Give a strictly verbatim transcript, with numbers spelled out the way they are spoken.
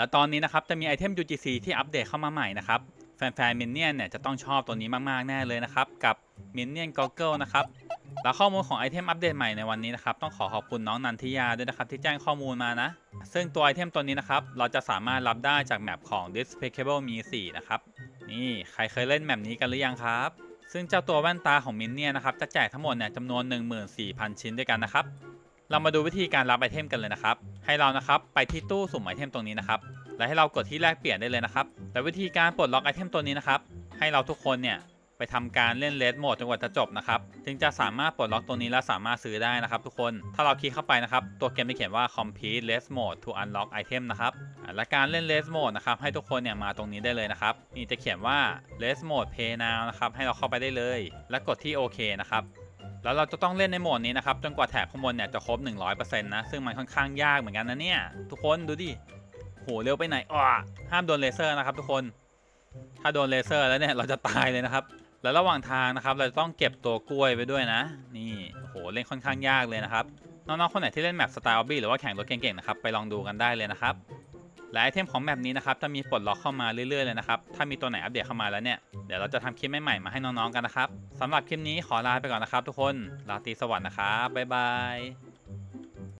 และตอนนี้นะครับจะมีไอเทม ยู จี ซี ที่อัปเดตเข้ามาใหม่นะครับแฟนๆมินเนี่ยนเนี่ยจะต้องชอบตัวนี้มากๆแน่เลยนะครับกับมินเนี่ยนก็อกเกิลนะครับแล้วข้อมูลของไอเทมอัปเดตใหม่ในวันนี้นะครับต้องขอขอบคุณน้องนันทิยาด้วยนะครับที่แจ้งข้อมูลมานะซึ่งตัวไอเทมตัวนี้นะครับเราจะสามารถรับได้จากแมปของ Despicable Me สี่นะครับนี่ใครเคยเล่นแมปนี้กันหรือยังครับซึ่งเจ้าตัวแว่นตาของมินเนี่ยนะครับจะแจกทั้งหมดเนี่ยจำนวน หนึ่งหมื่นสี่พัน ชิ้นด้วยกันนะครับเรามาดูวิธีการรับไอเทมกันเลยนะครับให้เรานะครับไปที่ตู้สุ่มไอเทมตรงนี้นะครับและให้เรากดที่แลกเปลี่ยนได้เลยนะครับแต่วิธีการปลดล็อกไอเทมตัวนี้นะครับให้เราทุกคนเนี่ยไปทำการเล่นเลสโหมดจนกว่าจะจบนะครับจึงจะสามารถปลดล็อกตัวนี้และสามารถซื้อได้นะครับทุกคนถ้าเราคลิกเข้าไปนะครับตัวเกมจะเขียนว่า complete race mode to unlock item นะครับและการเล่น race mode นะครับให้ทุกคนเนี่ยมาตรงนี้ได้เลยนะครับนี่จะเขียนว่า race mode pay now นะครับให้เราเข้าไปได้เลยและกดที่โอเคนะครับแล้วเราจะต้องเล่นในโหมดนี้นะครับจนกว่าแถบข้างบนเนี่ยจะครบ หนึ่งร้อยเปอร์เซ็นต์ นะซึ่งมันค่อนข้างยากเหมือนกันนะเนี่ยทุกคนดูดิโหเร็วไปไหนอ้อห้ามโดนเลเซอร์นะครับทุกคนถ้าโดนเลเซอร์แล้วเนี่ยเราจะตายเลยนะครับแล้วระหว่างทางนะครับเราจะต้องเก็บตัวกล้วยไปด้วยนะนี่โหเล่นค่อนข้างยากเลยนะครับน้องๆคนไหนที่เล่นแมปสไตล์ออบบี้หรือว่าแข่งรถเก่งๆนะครับไปลองดูกันได้เลยนะครับและไอเทมของแมปนี้นะครับจะมีปลดล็อกเข้ามาเรื่อยๆเลยนะครับถ้ามีตัวไหนอัปเดตเข้ามาแล้วเนี่ยเดี๋ยวเราจะทำคลิปใหม่ๆมาให้น้องๆกันนะครับสำหรับคลิปนี้ขอลาไปก่อนนะครับทุกคนราตรีสวัสดิ์นะครับบ๊ายบาย